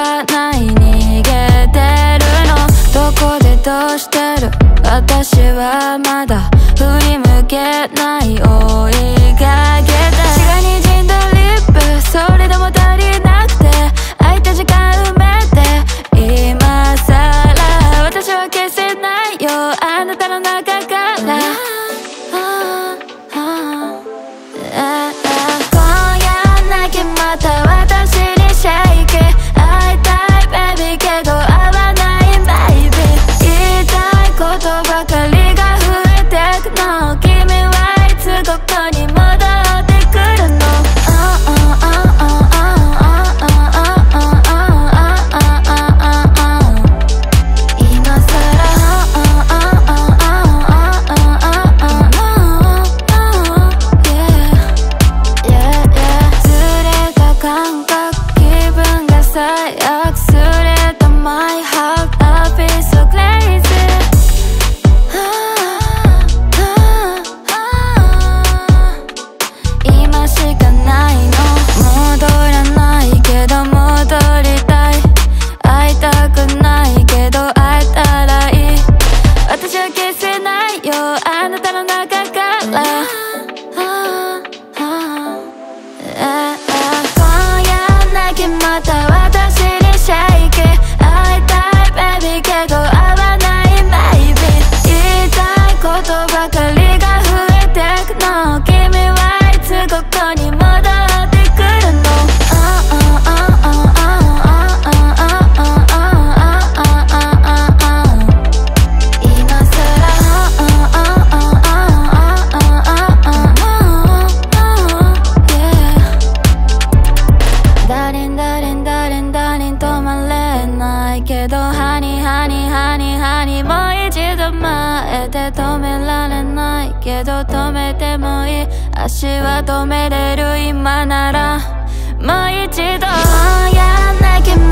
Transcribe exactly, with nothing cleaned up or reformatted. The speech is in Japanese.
わない逃げてるのどこでどうしてる私はまだ振り向けない追いかけた血が滲んだリップそれでも足りなくて空いた時間埋めて今さら私は消せないよあなたの中から今夜だけまた私にシェイキ会いたいベビーけど会わないベイビー言いたいことばかりが増えてくの君はいつここに戻ってくるの今さずれた感覚気分が最悪すれた My heart I feel so crazy今しかないの戻らないけど戻りたい会いたくないけど会えたらいい私は消せないよあなたの中から今夜だけまた私にシェイキ会いたいベビーけど会わないベイビー言いたいことばかりが増えてくの君はいつここに戻ってくるの今さらダーリンダーリンダーリンダーリン止まれないけどハニーハニーハニーハニーもう一度前で止められないけど止めてもいい足は止めれる今ならもう一度今夜だけ